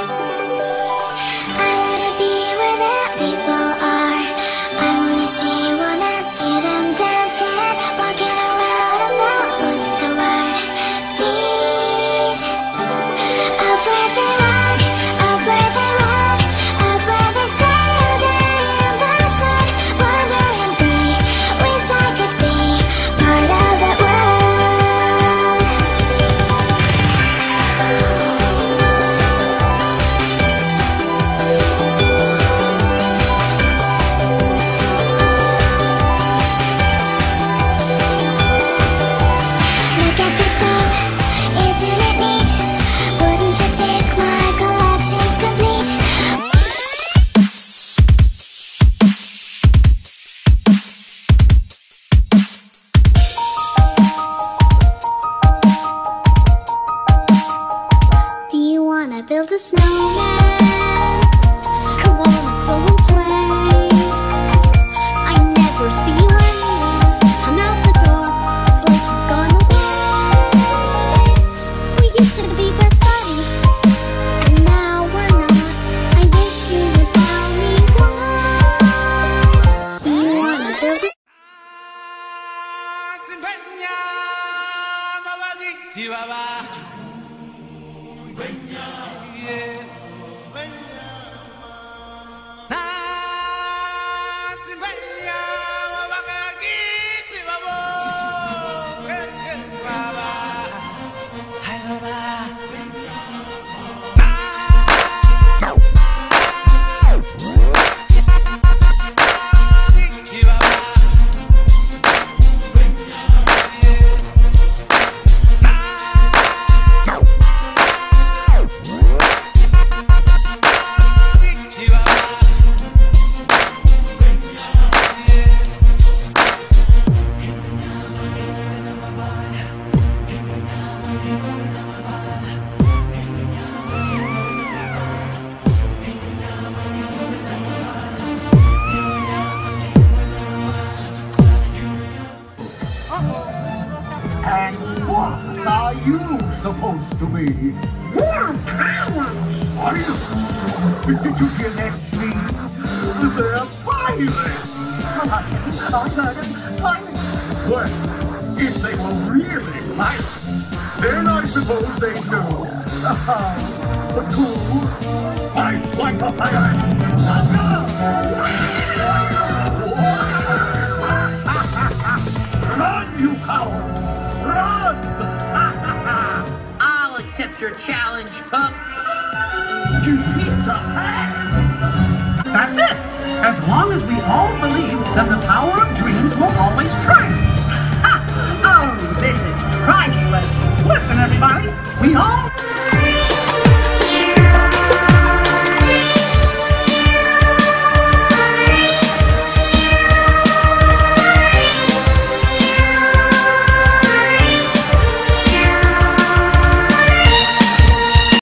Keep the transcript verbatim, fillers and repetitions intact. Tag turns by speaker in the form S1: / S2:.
S1: Build a snowman. Come on, let's go and play. I never see you anywhere. I'm out the door. It's like you've gone away. We used to be best buddies, and now we're not. I wish you would tell me why. Do you wanna build a
S2: supposed to be?
S3: We're pirates!
S2: Pirates? Did you hear that, Steve? They're pirates!
S3: I heard of pirates.
S2: Well, if they were really pirates, then I suppose they know how to fight like a pirate. Run, you cowards! Run!
S4: I'll accept your challenge, Hook.
S2: You seem to have.
S5: That's it. As long as we all believe that the power of dreams will always triumph.
S4: Ha! Oh, this is priceless.
S5: Listen, everybody. We all